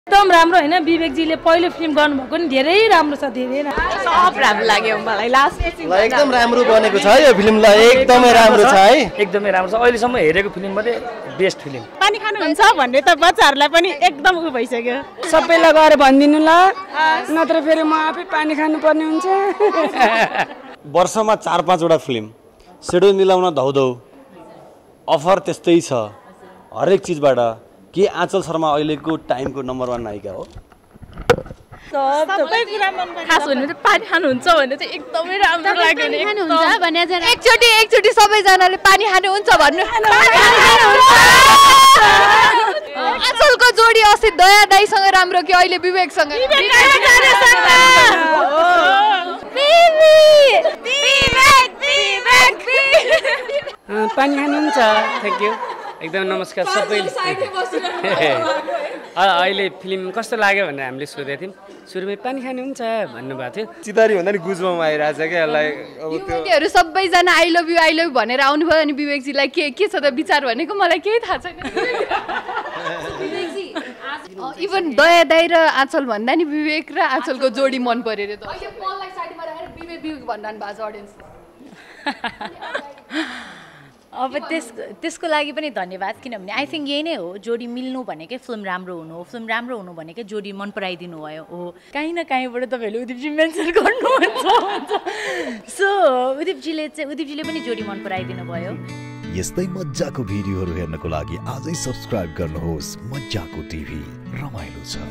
एकदम राम्रो हैन विवेकजीले पहिलो फिल्म गर्नुभएको नि धेरै राम्रो छ धेरै सब राम्रो लाग्यो मलाई लास्ट एकदम राम्रो बनेको छ यो फिल्मलाई एकदमै राम्रो छ है एकदमै राम्रो छ अहिलेसम्म हेरेको फिल्म मध्ये बेस्ट फिल्म पानी खानुहुन्छ भन्ने त बच्चाहरुलाई पनि एकदम उ भइसक्यो सबैलाई गएर भन्दिनु ल नत्र फेरि म आफै पानी खानु पर्ने हुन्छ वर्षमा 4-5 वटा फिल्म शेड्युल मिलाउन धौधौ अफर त्यस्तै छ हरेक चीजबाट के आँचल शर्मा अहिलेको टाइमको नम्बर 1 नायिका हो सबै कुरा मन पर्छ खास भन्नु चाहिँ पानी खानुहुन्छ भन्ने चाहिँ एकदमै राम्रो लाग्यो नि खानुहुन्छ भने चाहिँ एकचोटी सबै जनाले पानी खानुहुन्छ भन्नु आँचलको जोडी अस्ति दया दाइसँग राम्रो कि अहिले विवेकसँग पानी खानुहुन्छ थ्यांक यू एकदम नमस्कार सबैले अहिले फिल्म कस्तो लाग्यो भनेर हामीले सोधेको थियौँ सुरुमै पानी खानुहुन्छ भन्नुभएको थियो चितारी भन्दा नि गुजबम आइरहेछ के यसलाई अब युवतीहरू सबैजना आई लभ यु भनेर आउनुभयो अनि विवेकजीलाई के छ त विचार भनेको मलाई केही थाहा छैन इभन दया दाइ र आँचल भन्दा नि विवेक र आँचलको जोडी मन पर्यो रे त विवेक भन्नु भएको छ अडियन्स अब त्यसको लागि पनि धन्यवाद किनभने आई थिंक यही नै हो जोडी मिल्नु भनेकै फिल्म राम्रो हुनु हो फिल्म राम्रो हुनु भनेकै जोडी मन पराइदिनु भयो हो कहीँ न कहीँबाट तपाईहरुले उदिपजी मेन्सन गर्नुहुन्छ सो उदिपजीले पनि जोडी मन पराइदिनु भयो यस्तै मज्जाको भिडियोहरु हेर्नको लागि आजै सब्स्क्राइब गर्नुहोस् मज्जाको टिभी रमाइलो छ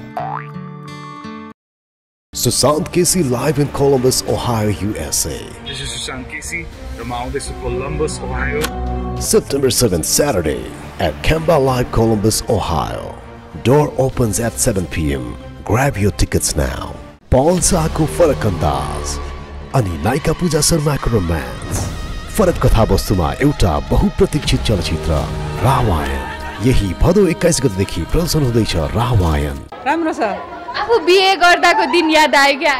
Sushant Casey live in Columbus, Ohio, USA. This is Sushant Casey from Columbus, Ohio. September 7th, Saturday at Kemba Live, Columbus, Ohio. Door opens at 7 p.m. Grab your tickets now. Paul Sako Farak Andaz अनि नायिका पूजा शर्माको romance फरक कथा वस्तुमा एउटा बहुप्रतीक्षित चलचित्र रामायण यही भदौ 21 गतेदेखि प्रदर्शन हुँदैछ रामायण राम्रो छ आफू बिहे गर्दाको दिन याद आयो क्या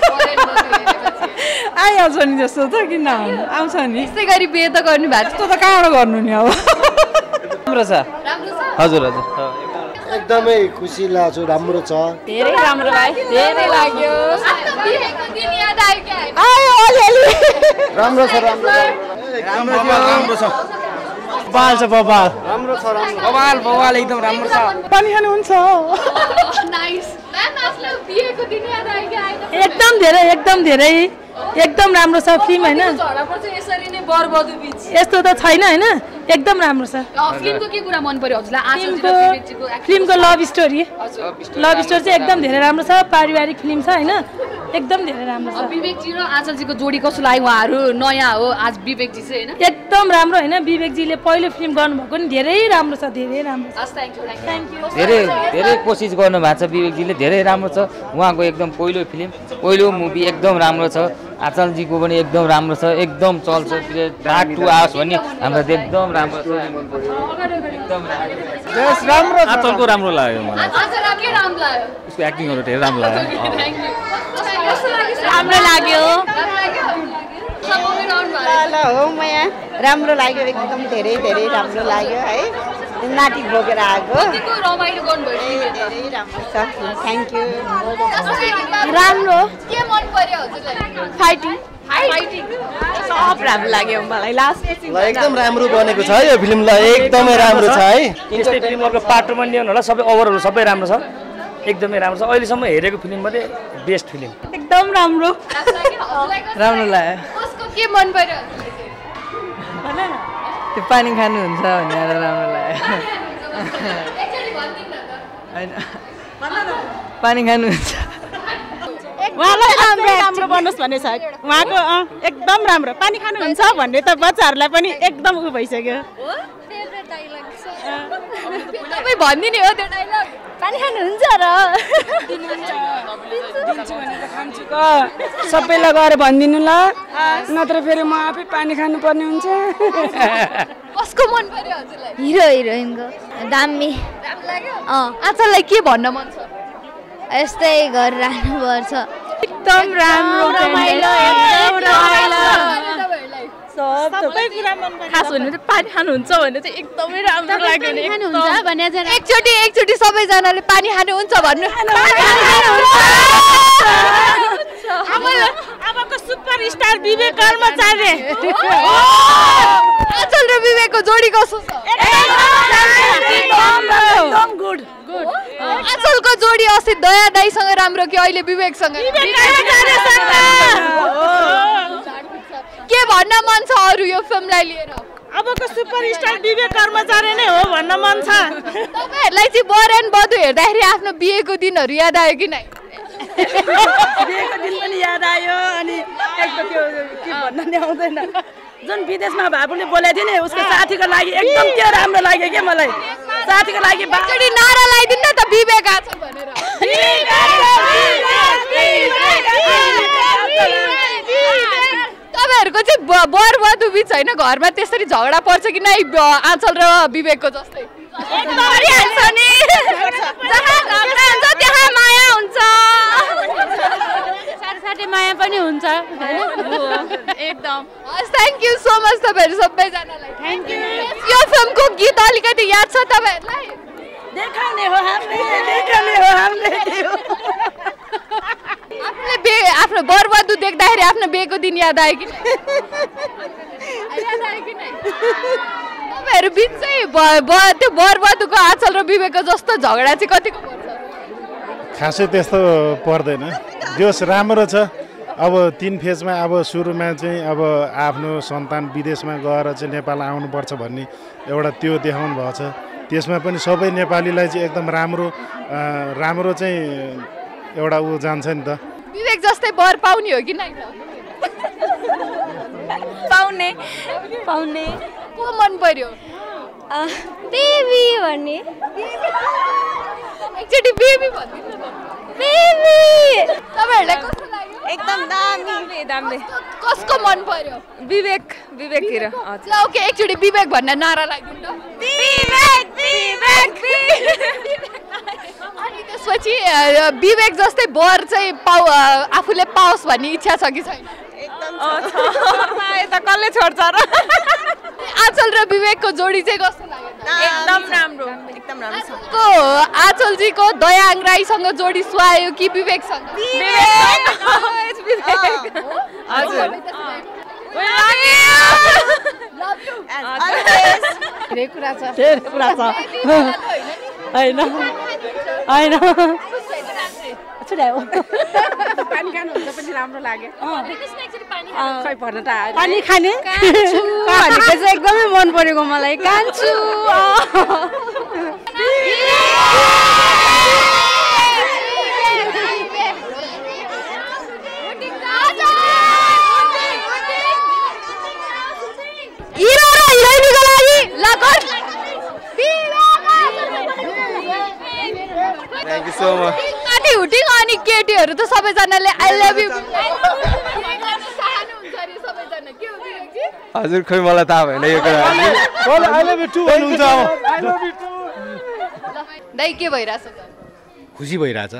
आइहाल्छ नि जस्तो त किन आउँछ नि यस्तै गरी बिहे त गर्नु भएको त्यस्तो त कहाँबाट गर्नु नि अब राम्रो छ हजुर हजुर एकदमै खुसी लाग्छ राम्रो छ धेरै राम्रो लाग्यो धेरै लाग्यो बिहेको दिन याद आयो क्या आयो अलिअलि राम्रो छ राम्रो छ बवाल छ बवाल राम्रो छ बवाल एकदम राम्रो छ पानी खानुहुन्छ नाइस म्याम आफूलाई बिहेको दिन याद आयो क्या एकदम धेरै एकदम राम्रो छ फिल्म हैन झडापर्छ यसरी नै बरबधु बीच यस्तो त छैन हैन एकदम राम्रो छ फिल्मको के कुरा मन पर्यो हजुरलाई आँचल र विवेकजीको फिल्मको लभ स्टोरी चाहिँ एकदम धेरै राम्रो छ पारिवारिक फिल्म छ हैन एकदम धेरै राम्रो छ विवेकजी र आँचलजीको जोडी कस्तो लाग्यो उहाँहरु नयाँ हो आज विवेकजी चाहिँ हैन एकदम राम्रो हैन विवेकजीले पहिलो फिल्म गर्नुभएको नि धेरै राम्रो छ धेरै राम्रो छ थ्यांक यू धेरै कोसिस गर्नु भएको छ विवेकजीले धेरै राम्रो छ उहाँको एकदम पहिलो मुभी एकदम राम्रो छ आँचलजीको पनि एकदम राम्रो छ एकदम चल्छ डार्क टु आवर्स भन्ने हाम्रो एकदम राम्रो छ एकदम राम्रो आँचलको राम्रो लाग्यो मलाई आँचल के राम्रो लाग्यो उसको एक्टिङहरु धेरै राम्रो लाग्यो राम्रो लाग्यो ल हो म यहाँ राम्रो लाग्यो एकदम धेरै राम्रो लाग्यो है नाटी बोकेर आएको रमाइलो गर्नुभयो धेरै राम्रो छ थ्यांक यू राम्रो के मन पर्यो हजुरलाई फाइटिङ सब राम्रो लाग्यो मलाई लास्ट एकदम राम्रो बनेको छ यो फिल्मलाई एकदमै राम्रो छ है यस्तै फिल्महरुको पार्ट पनि लिनु होला सबै ओभरअल सबै राम्रो छ एकदमै राम्रो छ अहिलेसम्म हेरेको फिल्म मध्ये बेस्ट फिल्म एकदम राम्रो लाग्यो कसको के मन पर्यो त्यो पानी खानुहुन्छ भनेर राम्रो लाग्यो हैन पानी खानुहुन्छ उहाँलाई राम्रो बनोस् भन्ने छ उहाँको एकदम राम्रो पानी खानुहुन्छ भन्ने त बच्चाहरुलाई पनि एकदम उ भइसक्यो फेभरेट डायलग तपाई भन्दिने हो त्यो डायलग पानी खानुहुन्छ र दिन्छु भनेको खान्छु क सबैलाई गएर भन्दिनु ल नत्र फेरि म आफै पानी खानु पर्ने हुन्छ कसको मन पर्यो हजुरलाई हिरो हिरोइनको दामी राम्रो लाग्यो आँचललाई के भन्न मन छ यस्तै गरिरहनु पर्छ एकदम राम्रो रमाइलो सबै कुरा मन पर्यो खास भन्नु चाहिँ पानी खानुहुन्छ भने चाहिँ एकदमै राम्रो लाग्यो नि एकचोटि सबैजनाले पानी खानुहुन्छ भन्नु अबको सुपरस्टार विवेक कर्मचारी आँचल र विवेकको जोडी कस्तो छ एकदम गुड आँचलको जोडी अस्ति दया दाइसँग राम्रो कि अहिले विवेकसँग के भन्न मन छ अरू यो फिल्मलाई लिएर अबको सुपरस्टार विवेक कर्मचारी नै हो भन्न मन छ तपाईहरुलाई चाहिँ बर एन्ड बधु हेर्दाखेरि आफ्नो बिहेको दिनहरु याद आयो कि नै बिहेको दिन पनि याद आयो अनि एकदम त्यो के भन्न नि आउँदैन जुन विदेशमा बाबुले बोलेको थियो नि उसको साथीको लागि एकदम त्यो राम्रो लाग्यो के मलाई साथीको लागि एकचोटि नारा लगाइदिनु न त विवेक आँचल भनेर तपाईहरुको चाहिँ बर बधु बीच हैन घरमा त्यसरी झगडा पर्छ कि नै आँचल र विवेकको जस्तै परिहाल्छ नि जहाँ झगडा हुन्छ त्यहाँ माया हुन्छ साथसाथै माया पनि हुन्छ एकदम थ्याङ्क यू सो मच तपाईहरु सबैजनालाई थ्याङ्क यू यो फिल्मको गीत अलिकति याद छ तपाईहरुलाई देखाउने हो हामीले आफूले आफ्नो बरबधु देख्दाखेरि आफ्नो बिहेको दिन याद आयो कि तपाईँहरू बिच चाहिँ त्यो बरबधुको आँचल र विवेकको जस्तो झगडा चाहिँ कतिको पर्छ खासै त्यस्तो पर्दैन जोस राम्रो छ अब 3 फेजमा अब सुरुमा चाहिँ अब आफ्नो सन्तान विदेशमा गएर चाहिँ नेपाल आउनुपर्छ भन्ने एउटा त्यो देखाउनु भएको छ त्यसमा पनि सबै नेपालीलाई चाहिँ एकदम राम्रो चाहिँ एउटा उ जान्छ नि त विवेक जस्तै बर पाउने हो कि नै पाउने को मन पर्यो बेबी भन्ने एकचोटि बेबी भन्दिनु न बेबी तपाईहरुलाई कस्तो लाग्यो एकदम दामी कसको मन पर्यो विवेकतिर ल ओके एकचोटि विवेक भन्ने नारा लाग्दिनु त विवेक अनि त्यसपछि विवेक जस्तै बर चाहिँ आफूले पाओस् भन्ने इच्छा छ कि छैन यता कसले छोड्छ र आँचल र विवेकको जोडी चाहिँ कस्तो लाग्यो एकदम राम्रो छ आँचलजीको दयाङ राईसँग जोडी सुहायो कि विवेकसँग विवेक हजुर धेरै कुरा छ हैन पानी खानुहुन्छ पनि राम्रो लाग्यो खै पर्न त पानी खाने भनेको चाहिँ एकदमै मन परेको मलाई कान्छु हिरो र हिरोइनीको लागि लगन thank you so much party hooting अनि केटीहरू त सबैजनाले आई लभ यु हजुर खै मलाई थाहा भएन यो कुरा आई लभ यु टु भन्नुहुन्छ अब दाइ के भइराछ खुसी भइराछ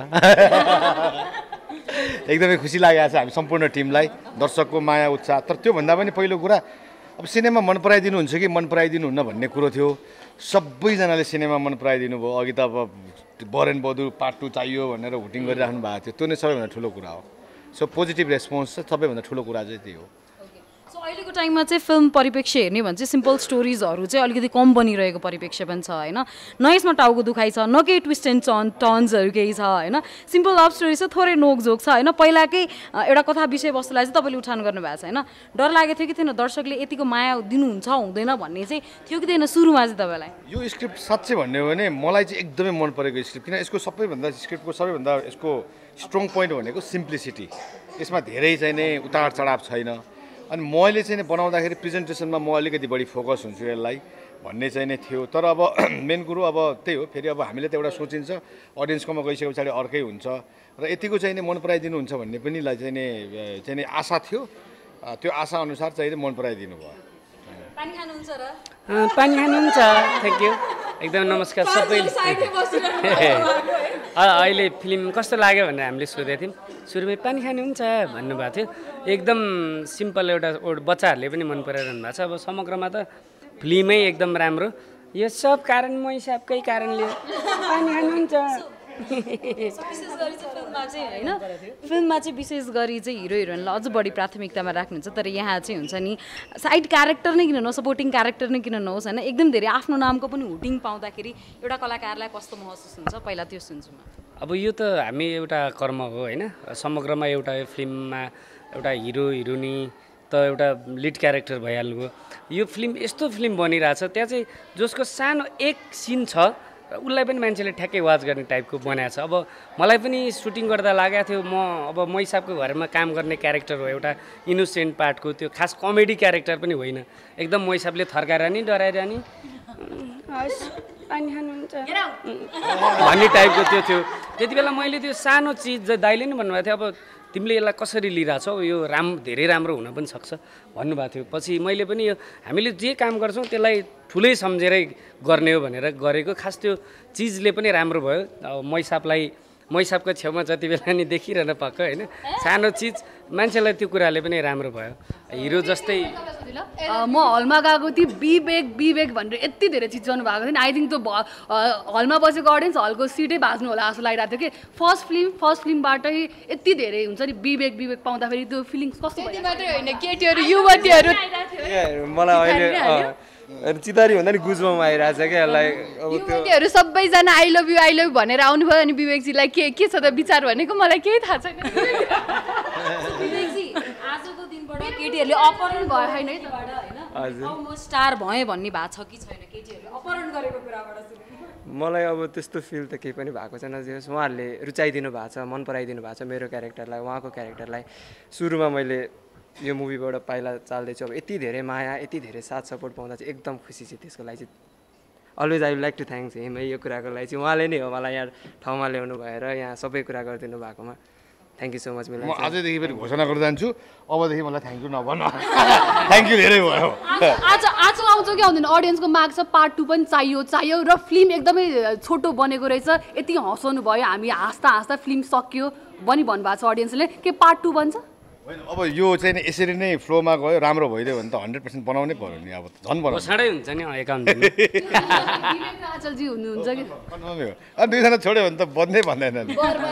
एकदमै खुसी लागेको छ हामी सम्पूर्ण टिमलाई दर्शकको माया उत्साह तर त्यो भन्दा पनि पहिलो कुरा अब सिनेमा मन पराइदिनु हुन्छ कि मन पराइदिनु हुन्न भन्ने कुरो थियो सबैजनाले सिनेमा मन पराइदिनु भयो अघि त अब बर एन्ड बधु पार्ट 2 चाहियो भनेर हुटिङ गरिराख्नु भएको थियो त्यो नै सबैभन्दा ठुलो कुरा हो सो पोजिटिभ रेस्पोन्स चाहिँ सबैभन्दा ठुलो कुरा चाहिँ त्यही हो सो अहिलेको टाइममा चाहिँ फिल्म परिप्रेक्ष्य हेर्ने भने चाहिँ सिम्पल स्टोरिजहरू चाहिँ अलिकति कम बनिरहेको परिप्रेक्ष्य पनि छ होइन न यसमा टाउको दुखाइ छ न केही ट्विस्ट एन्ड टर्न्सहरू केही छ होइन सिम्पल लभ स्टोरी छ थोरै नोकझोक छ होइन पहिलाकै एउटा कथा विषयवस्तुलाई चाहिँ तपाईँले उठान गर्नुभएको छ होइन डर लागेको थियो कि थिएन दर्शकले यतिको माया दिनुहुन्छ हुँदैन भन्ने चाहिँ थियो कि थिएन सुरुमा चाहिँ तपाईँलाई यो स्क्रिप्ट साँच्चै भन्ने हो भने मलाई चाहिँ एकदमै मन परेको स्क्रिप्ट किन यसको स्क्रिप्टको सबैभन्दा यसको स्ट्रङ पोइन्ट भनेको सिम्प्लिसिटी यसमा धेरै चाहिँ नै उतार चढाव छैन अनि मैले चाहिँ बनाउँदाखेरि प्रेजेन्टेसनमा म अलिकति बढी फोकस हुन्छु यसलाई भन्ने चाहिँ नै थियो तर अब मेन कुरो अब त्यही हो फेरि अब हामीले त एउटा सोचिन्छ अडियन्सकोमा गइसके पछाडि अर्कै हुन्छ र यतिको चाहिँ मन पराइदिनुहुन्छ भन्ने पनि चाहिँ नि आशा थियो त्यो आशा अनुसार चाहिँ मन पराइदिनु भयो पानी खानुहुन्छ र पानी खानुहुन्छ थ्याङ्क यू एकदम नमस्कार सबै अहिले फिल्म कस्तो लाग्यो भनेर हामीले सोधेको थियौँ सुरुमै पानी खाने हुन्छ भन्नुभएको थियो एकदम सिम्पल एउटा बच्चाहरूले पनि मन पराइरहनु भएको छ अब समग्रमा त फिल्मै एकदम राम्रो यो सब कारण म हिसाबकै कारणले पानी खानुहुन्छ विशेष गरी चाहिँ फिल्ममा चाहिँ होइन फिल्ममा चाहिँ विशेष गरी चाहिँ हिरो हिरोइनलाई अझ बढी प्राथमिकतामा राख्नुहुन्छ तर यहाँ चाहिँ हुन्छ नि साइड क्यारेक्टर नै किन नहोस् सपोर्टिङ क्यारेक्टर नै किन नहोस् होइन एकदम धेरै आफ्नो नामको पनि हुटिङ पाउँदाखेरि एउटा कलाकारलाई कस्तो महसुस हुन्छ पहिला त्यो सुन्छु म अब यो त हामी एउटा कर्म हो होइन समग्रमा एउटा फिल्ममा एउटा हिरो हिरोइनी त एउटा लिड क्यारेक्टर भइहाल्नुभयो यो फिल्म यस्तो फिल्म बनिरहेछ त्यहाँ चाहिँ जसको सानो एक सिन छ उसलाई पनि मान्छेले ठ्याक्कै वाच गर्ने टाइपको बनाएको छ अब मलाई पनि सुटिङ गर्दा लागेको थियो अब म हिसाबको घरमा काम गर्ने क्यारेक्टर हो एउटा इनोसेन्ट पार्टको त्यो खास कमेडी क्यारेक्टर पनि होइन एकदम म हिसाबले थर्काइरहने डराइरहने पानी खानुहुन्छ भन्ने टाइपको त्यो थियो त्यति बेला मैले त्यो सानो चिज दाइले नै भन्नुभएको थियो अब तिमीले यसलाई कसरी लिइरहेछौ यो धेरै राम्रो हुन पनि सक्छ भन्नुभएको थियो पछि मैले पनि यो हामीले जे काम गर्छौँ त्यसलाई ठुलै सम्झेरै गर्ने हो भनेर गरेको खास त्यो चिजले पनि राम्रो भयो अब मैसाबको छेउमा जति बेला नि देखिरहन पाएको होइन सानो चिज मान्छेलाई त्यो कुराले पनि राम्रो भयो हिरो जस्तै म हलमा गएको थिएँ विवेक भनेर यति धेरै चिज गर्नु भएको थियो नि आई थिङ्क त्यो हलमा बसेको अडियन्स हलको सिटै भाँच्नु होला जस्तो लागिरहेको थियो कि फर्स्ट फिल्मबाटै यति धेरै हुन्छ नि विवेक पाउँदाखेरि त्यो फिलिङ्स कस्तो मात्रै होइन केटीहरू युवतीहरू मलाई अहिले चितारी भन्दा नि गुजबम आइरहेछ क्या युवतीहरू सबैजना आई लभ यु भनेर आउनुभयो अनि विवेकजीलाई के छ त विचार भनेको मलाई केही थाहा छैन आजको दिनबाट केटीहरूले अपहरण भयो होइन है होइन अब म स्टार भएँ भन्ने भएको छ कि छैन केटीहरूले अपहरण गरेको कुराबाट मलाई अब त्यस्तो फिल त केही पनि भएको छैन जस उहाँहरूले रुचाइदिनु भएको छ मन पराइदिनु भएको छ मेरो क्यारेक्टरलाई उहाँको क्यारेक्टरलाई सुरुमा मैले यो मुभीबाट पाइला चाल्दैछु अब यति धेरै माया यति धेरै साथ सपोर्ट पाउँदा चाहिँ एकदम खुसी छु त्यसको लागि चाहिँ always I would like to thanks him है यो कुराको लागि चाहिँ उहाँले नै हो मलाई यहाँ ठाउँमा ल्याउनु भएर यहाँ सबै कुरा गरिदिनु भएकोमा थ्याङ्क यू सो मच म आजदेखि फेरि घोषणा गर्दै जान्छु अबदेखि मलाई थ्याङ्क यू नभन्नु थ्याङ्क यू धेरै भयो आज आउँछ कि आउँदैन अडियन्सको माग छ पार्ट 2 पनि चाहियो र फिल्म एकदमै छोटो बनेको रहेछ यति हँसाउनु भयो हामी हाँस्दा फिल्म सकियो भन्नुभएको छ अडियन्सले के पार्ट 2 बन्छ अब यो चाहिँ यसरी नै फ्लोमा गयो राम्रो भइदियो भने त 100% बनाउनै पर्यो नि अब झन् बनाउँछ छाडै हुन्छ नि एकाउन्ट आचलजी हुनुहुन्छ कि अनि दुईजना छोड्यो भने त बन्दै भन्दैन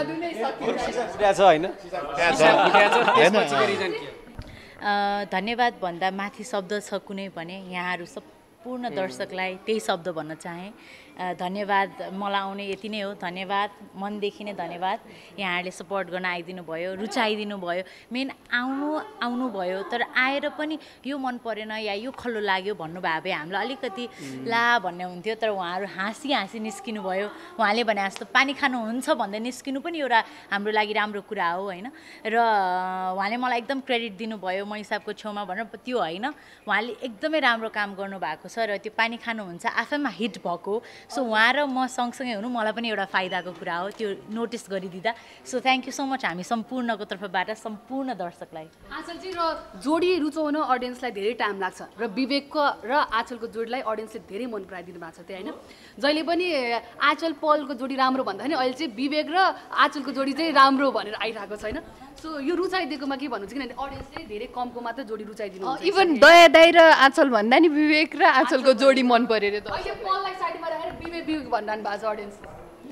धन्यवाद भन्दा माथि शब्द छ कुनै भने यहाँहरू सम्पूर्ण दर्शकलाई त्यही शब्द भन्न चाहे धन्यवाद मलाई आउने यति नै हो धन्यवाद मनदेखि नै धन्यवाद यहाँहरूले सपोर्ट गर्न आइदिनु भयो रुचाइदिनु भयो मेन आउनु भयो तर आएर पनि यो मन परेन या यो खल्लो लाग्यो भन्नुभयो भए हामीलाई अलिकति ला भन्ने हुन्थ्यो तर उहाँहरू हाँसी निस्किनु भयो उहाँले भने जस्तो पानी खानुहुन्छ भन्दै निस्किनु पनि एउटा हाम्रो लागि राम्रो कुरा हो होइन र उहाँले मलाई एकदम क्रेडिट दिनुभयो म हिसाबको छेउमा भनेर त्यो होइन उहाँले एकदमै राम्रो काम गर्नुभएको छ र त्यो पानी खानुहुन्छ आफैमा हिट भएको सो उहाँ र म सँगसँगै हुनु मलाई पनि एउटा फाइदाको कुरा हो त्यो नोटिस गरिदिँदा so thank you so much हामी सम्पूर्णको तर्फबाट सम्पूर्ण दर्शकलाई आचलजी र जोडी रुचाउन अडियन्सलाई धेरै टाइम लाग्छ र विवेकको र आचलको जोडीलाई अडियन्सले धेरै मन पराइदिनु भएको छ त्यो होइन जहिले पनि आचल पलको जोडी राम्रो भन्दाखेरि अहिले चाहिँ विवेक र आचलको जोडी चाहिँ राम्रो भनेर आइरहेको छ होइन सो यो रुचाइदिएकोमा के भन्नुहुन्छ किनभने अडियन्सले धेरै कमको मात्र जोडी रुचाइदिनु इभन दया दाइ र आचल भन्दा नि विवेक र आचलको जोडी मन पर्यो रे अहिले पललाई साइडमा राखेर विवेक भनिरहनु भएको छ अडियन्सले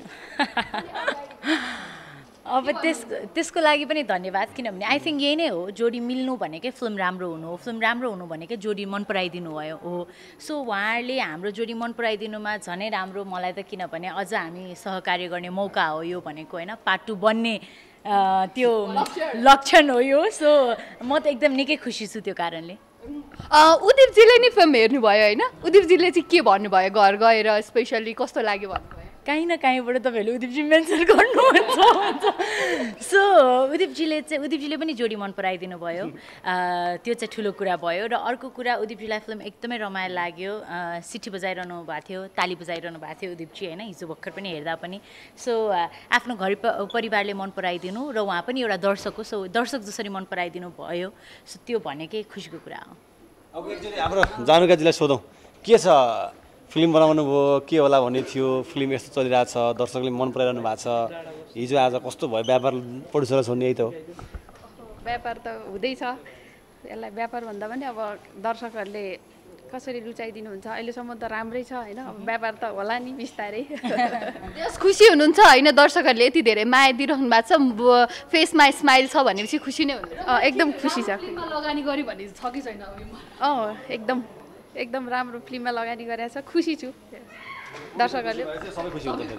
अब त्यसको लागि पनि धन्यवाद किनभने आई थिङ्क यही नै हो जोडी मिल्नु भनेकै फिल्म राम्रो हुनु भनेकै जोडी मन पराइदिनु भयो हो सो उहाँहरूले हाम्रो जोडी मन पराइदिनुमा झनै राम्रो मलाई त किनभने अझ हामी सहकार्य गर्ने मौका हो यो भनेको होइन पार्ट 2 बन्ने त्यो लक्षण हो यो सो म त एकदम निकै खुसी छु त्यो कारणले उदिपजीले नि फिल्म हेर्नुभयो होइन उदिपजीले चाहिँ के भन्नुभयो घर गएर स्पेसली कस्तो लाग्यो भन्नुभयो कहीँ न कहीँबाट तपाईँहरूले उदिपजी मेन्सन गर्नुहुन्छ सो उदिपजीले पनि जोडी मन पराइदिनु भयो त्यो चाहिँ ठुलो कुरा भयो र अर्को कुरा उदिपजीलाई फिल्म एकदमै रमाइलो लाग्यो सिटी बजाइरहनु भएको थियो ताली बजाइरहनु भएको थियो उदिपजी होइन हिजो भर्खर पनि हेर्दा पनि सो आफ्नो घर परिवारले मन पराइदिनु र उहाँ पनि एउटा दर्शक हो सो दर्शक जसरी मन पराइदिनु भयो सो त्यो भनेकै खुसीको कुरा हो अब एकचोटि हाम्रो जानुकाजीलाई सोधौँ के छ फिल्म बनाउनु भयो के होला भन्ने थियो फिल्म यस्तो चलिरहेछ दर्शकले मन पराइरहनु भएको छ हिजो आज कस्तो भयो व्यापार प्रोड्युसर छोड्ने यही त हो व्यापार त हुँदैछ यसलाई व्यापार भन्दा पनि अब दर्शकहरूले कसरी रुचाइदिनुहुन्छ अहिलेसम्म त राम्रै छ होइन अब व्यापार त होला नि बिस्तारै खुसी हुनुहुन्छ होइन दर्शकहरूले यति धेरै माया दिइरहनु भएको छ फेसमा स्माइल छ भनेपछि खुसी नै हुन्छ एकदम खुसी छ लगानी गऱ्यो भने छ कि छैन एकदम एकदम राम्रो फिल्ममा लगानी गरेको छ खुसी छु दर्शकहरूले सबै खुसी हुन्छ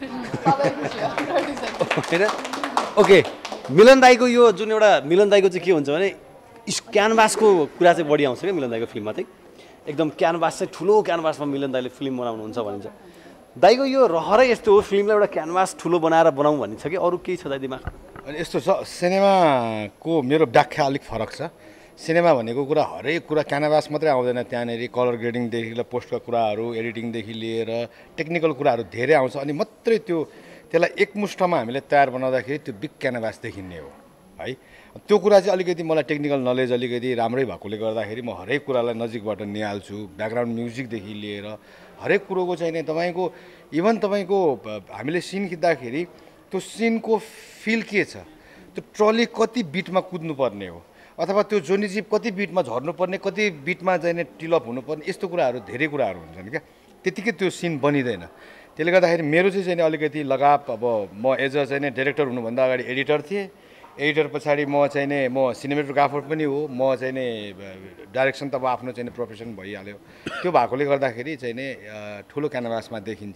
हैन ओके मिलन दाइको यो जुन एउटा मिलन दाइको चाहिँ के हुन्छ भने क्यानभासको कुरा चाहिँ बढी आउँछ क्या मिलन दाइको फिल्ममा चाहिँ एकदम क्यानभास चाहिँ ठुलो क्यानभासमा मिलन दाइले फिल्म बनाउनुहुन्छ भनिन्छ दाइको यो रहरै यस्तो हो फिल्मलाई एउटा क्यानभास ठुलो बनाएर बनाउँ भन्ने छ कि अरू केही छ दाइ दिमाग अनि यस्तो छ सिनेमाको मेरो व्याख्या अलिक फरक छ सिनेमा भनेको कुरा हरेक कुरा क्यानभास मात्रै आउँदैन त्यहाँनिर कलर ग्रेडिङदेखि लिएर पोस्टका कुराहरू एडिटिङदेखि लिएर टेक्निकल कुराहरू धेरै आउँछ अनि मात्रै त्यसलाई एकमुष्टमा हामीले तयार बनाउँदाखेरि त्यो बिग क्यानभास देखिने हो है त्यो कुरा चाहिँ अलिकति मलाई टेक्निकल नलेज अलिकति राम्रै भएकोले गर्दाखेरि म हरेक कुरालाई नजिकबाट निहाल्छु ब्याकग्राउन्ड म्युजिकदेखि लिएर हरेक कुरोको चाहिँ नि तपाईँको इभन तपाईँको हामीले सिन खिच्दाखेरि त्यो सिनको फिल के छ त्यो ट्रली कति बिटमा कुद्नुपर्ने हो अथवा त्यो जोनी जीप कति बिटमा झर्नुपर्ने कति बिटमा चाहिँ टिलअप हुनुपर्ने यस्तो कुराहरू धेरै कुराहरू हुन्छन् क्या त्यतिकै त्यो सिन बनिँदैन त्यसले गर्दाखेरि मेरो चाहिँ अलिकति लगाव अब म एज अ चाहिँ डाइरेक्टर हुनुभन्दा अगाडि एडिटर थिएँ एडिटर पछाडि म सिनेमेटोग्राफर पनि हो म डाइरेक्सन त अब आफ्नो प्रोफेसन भइहाल्यो त्यो भएकोले गर्दाखेरि ठुलो क्यानभासमा देखिन्छ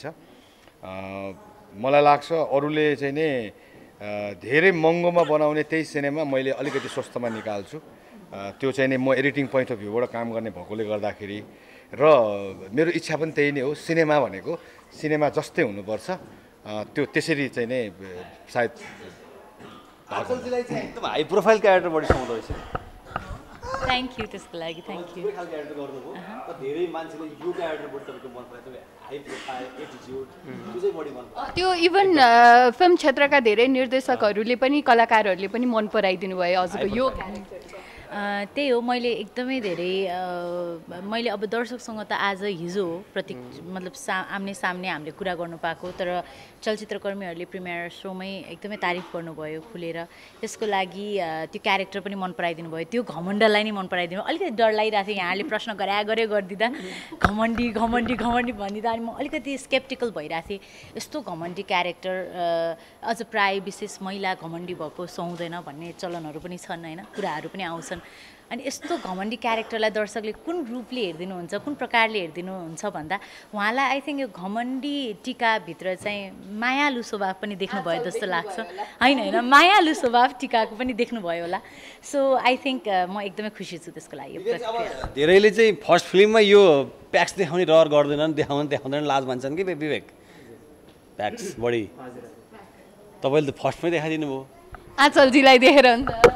मलाई लाग्छ अरूले धेरै महँगोमा बनाउने त्यही सिनेमा मैले अलिकति सस्तोमा निकाल्छु त्यो म एडिटिङ पोइन्ट अफ भ्यूबाट काम गर्ने भएकोले गर्दाखेरि र मेरो इच्छा पनि त्यही नै हो सिनेमा भनेको सिनेमा जस्तै हुनुपर्छ त्यो त्यसरी सायद आजकलजीलाई चाहिँ एकदम हाई प्रोफाइल क्यारेक्टर बढी सुहाउँदो रहेछ थ्याङ्क यू त्यसको लागि थ्याङ्क यू क्यारेक्टर गर्नुभयो धेरै मान्छेले यो क्यारेक्टर बढी तपाईँको मन परायो हाई प्रोफाइल एटिट्युड त्यो चाहिँ बढी मन परायो त्यो इभन फिल्म क्षेत्रका धेरै निर्देशकहरूले पनि कलाकारहरूले पनि मन पराइदिनु भयो हजुरको यो त्यही हो मैले एकदमै धेरै मैले अब दर्शकसँग त आज हिजो हो मतलब आम्ने सामने हामीले कुरा गर्नु पाएको तर चलचित्रकर्मीहरूले प्रिमियर सोमै एकदमै तारिफ गर्नुभयो खुलेर त्यसको लागि त्यो क्यारेक्टर पनि मन पराइदिनु भयो त्यो घमण्डलाई नै मन पराइदिनु अलिकति डर लागिरहेको थियो यहाँले प्रश्न गरिदिँदा घमण्डी घमण्डी घमण्डी भनिदिँदा अनि म अलिकति स्केप्टिकल भइरहेको थिएँ यस्तो घमण्डी क्यारेक्टर अझ प्राय विशेष महिला घमण्डी भएको सुहाउँदैन भन्ने चलनहरू पनि छन् होइन कुराहरू पनि आउँछन् अनि यस्तो घमण्डी क्यारेक्टरलाई दर्शकले कुन रूपले हेरिदिनुहुन्छ कुन प्रकारले हेरिदिनुहुन्छ भन्दा उहाँलाई आई थिङ्क यो घमण्डी टिकाभित्र चाहिँ मायालु स्वभाव पनि देख्नुभयो जस्तो लाग्छ होइन मायालु स्वभाव टिकाको पनि देख्नुभयो होला सो आई थिङ्क म एकदमै खुसी छु त्यसको लागि धेरैले चाहिँ फर्स्ट फिल्ममा यो प्याक्स देखाउने रहर गर्दैनन् देखाउँदैन लाज मान्छन् कि विवेक प्याक्स बढी तपाईँले त फर्स्टमै देखाइदिनु भयो आँचलजीलाई देखेर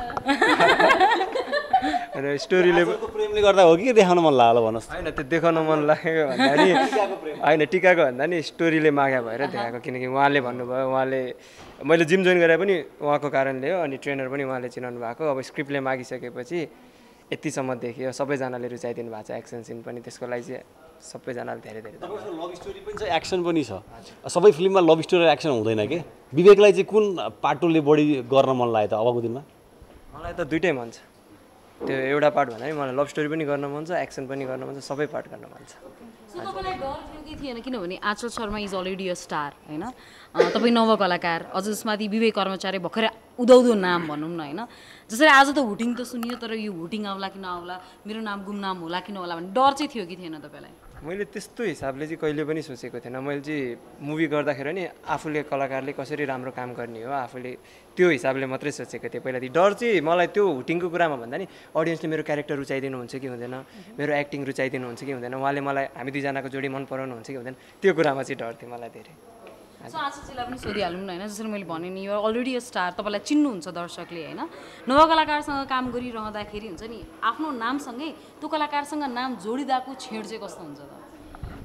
अनि स्टोरीले प्रेमले गर्दा हो कि देखाउन मन लाग्यो भन्नुहोस् होइन त्यो देखाउन मन लाग्यो भन्दा नि होइन टिकाको भन्दा नि स्टोरीले माग्या भएर देखाएको किनकि उहाँले भन्नुभयो उहाँले मैले जिम जोइन गरे पनि उहाँको कारणले हो अनि ट्रेनर पनि उहाँले चिनाउनु भएको अब स्क्रिप्टले मागिसकेपछि यतिसम्म देखियो सबैजनाले रुचाइदिनु भएको छ एक्सन सिन पनि त्यसको लागि चाहिँ सबैजनाले धेरै लभ स्टोरी पनि छ एक्सन पनि छ सबै फिल्ममा लभ स्टोरी र एक्सन हुँदैन कि विवेकलाई चाहिँ कुन पाटोले बढी गर्न मन लाग्यो त अबको दिनमा मलाई त दुइटै मन छ त्यो एउटा पार्ट भन्दा नि मलाई लभ स्टोरी पनि गर्न मन छ एक्सन पनि गर्न मन छ सबै पार्ट गर्न मन छ तपाईँलाई डर थियो कि थिएन किनभने Aanchal Sharma is already a star होइन तपाईँ नव कलाकार अझ जसमाथि विवेक कर्मचारी भर्खरै उदाउँदो नाम भनौँ न होइन जसरी आज त हुटिङ त सुनियो तर यो हुटिङ आउला कि नआउला मेरो नाम गुमनाम होला कि नहोला भन्ने डर चाहिँ थियो कि थिएन तपाईँलाई मैले त्यस्तो हिसाबले चाहिँ कहिले पनि सोचेको थिएन मैले चाहिँ मुभी गर्दाखेरि नि आफूले कलाकारले कसरी राम्रो काम गर्ने हो आफूले त्यो हिसाबले मात्रै सोचेको थिएँ पहिलादेखि डर चाहिँ मलाई त्यो हुटिङको कुरामा भन्दा नि अडियन्सले मेरो क्यारेक्टर रुचाइदिनुहुन्छ कि हुँदैन मेरो एक्टिङ रुचाइदिनुहुन्छ कि हुँदैन उहाँले मलाई हामी दुईजनाको जोडी मन पराउनुहुन्छ कि हुँदैन त्यो कुरामा चाहिँ डर थियो मलाई धेरै आँचलजीलाई पनि सोधिहालौँ न होइन जसरी मैले भने नि यो अलरेडी अ स्टार तपाईँलाई चिन्नुहुन्छ दर्शकले होइन नव कलाकारसँग काम गरिरहँदाखेरि हुन्छ नि आफ्नो नामसँगै त्यो कलाकारसँग नाम जोडिँदाको छेड चाहिँ कस्तो हुन्छ त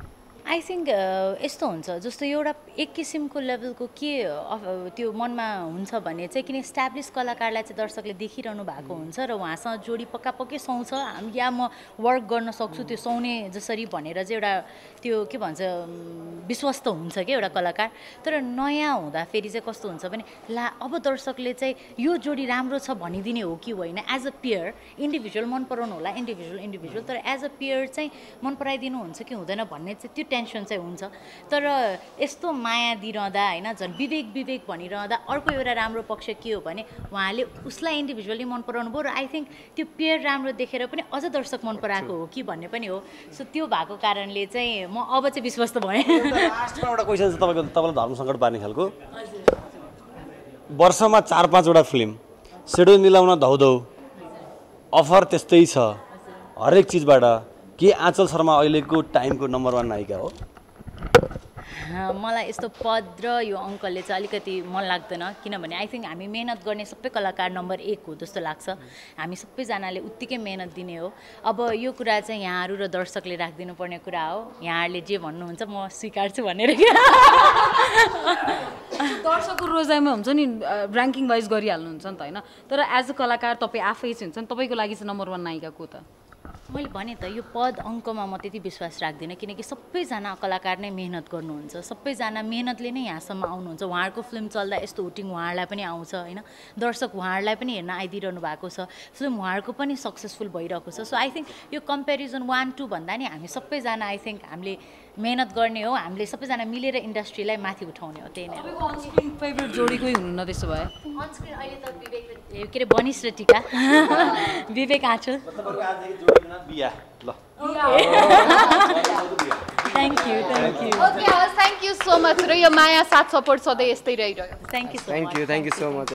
आई थिङ्क यस्तो हुन्छ जस्तो एउटा एक किसिमको लेभलको के त्यो मनमा हुन्छ भने चाहिँ किन इस्टाब्लिस कलाकारलाई चाहिँ दर्शकले देखिरहनु भएको हुन्छ र उहाँसँग जोडी पक्कै सुहाउँछ या म वर्क गर्न सक्छु त्यो सुहाउने जसरी भनेर चाहिँ एउटा त्यो के भन्छ विश्वस्त हुन्छ कि एउटा कलाकार तर नयाँ हुँदाखेरि चाहिँ कस्तो हुन्छ भने ला अब दर्शकले चाहिँ यो जोडी राम्रो छ भनिदिने हो कि होइन एज अ पेयर इन्डिभिजुअल मन पराउनु होला इन्डिभिजुअल तर एज अ पेयर चाहिँ मन पराइदिनु हुन्छ कि हुँदैन भन्ने चाहिँ त्यो टेन्सन चाहिँ हुन्छ तर यस्तो माया दिइरहँदा होइन झन् विवेक भनिरहँदा अर्को एउटा राम्रो पक्ष के हो भने उहाँले उसलाई इन्डिभिजुअली मन पराउनु भयो र आई थिङ्क त्यो पेयर राम्रो देखेर पनि अझ दर्शक मन पराएको हो कि भन्ने पनि हो सो त्यो भएको कारणले चाहिँ म अब चाहिँ विश्वस्त भएँ लास्टमा एउटा क्वेसन छ तपाईँलाई धर्म सङ्कट पार्ने खालको वर्षमा 4-5 वटा फिल्म सेड्युल मिलाउन धौधौ अफर त्यस्तै छ हरेक चिजबाट के आँचल शर्मा अहिलेको टाइमको नम्बर 1 नायिका हो मलाई यस्तो पद र यो अङ्कलले चाहिँ अलिकति मन लाग्दैन किनभने आई थिङ्क हामी मेहनत गर्ने सबै कलाकार नम्बर 1 हो जस्तो लाग्छ हामी सबैजनाले उत्तिकै मेहनत दिने हो अब यो कुरा चाहिँ यहाँहरू र दर्शकले राखिदिनु पर्ने कुरा हो यहाँहरूले जे भन्नुहुन्छ म स्वीकार्छु भनेर दर्शकको रोजाइमा हुन्छ नि ऱ्याङ्किङ वाइज गरिहाल्नुहुन्छ नि त होइन तर एज अ कलाकार तपाईँ आफै चाहिँ हुन्छ नि तपाईँको लागि चाहिँ नम्बर 1 नायिका को त मैले भने त यो पद अङ्कमा म त्यति विश्वास राख्दिनँ किनकि सबैजना कलाकार नै मेहनत गर्नुहुन्छ सबैजना मेहनतले नै यहाँसम्म आउनुहुन्छ उहाँहरूको फिल्म चल्दा यस्तो हुटिङ उहाँहरूलाई पनि आउँछ होइन दर्शक उहाँहरूलाई पनि हेर्न आइदिइरहनु भएको छ फिल्म उहाँहरूको पनि सक्सेसफुल भइरहेको छ सो आई थिङ्क यो कम्पेरिजन 1-2 भन्दा नि हामी सबैजना आई थिङ्क हामीले मेहनत गर्ने हो हामीले सबैजना मिलेर इन्डस्ट्रीलाई माथि उठाउने हो त्यही नै अनस्क्रिन फेभरेट जोडीकै हुनुहुन्न त्यसो भए अनस्क्रिन अहिले त विवेक के अरे बनिस र टिका Vivek Aanchal thank you okay thank you so much र यो माया साथ सपोर्ट सधैँ यस्तै रहिरह्यो थ्याङ्क यू सो मच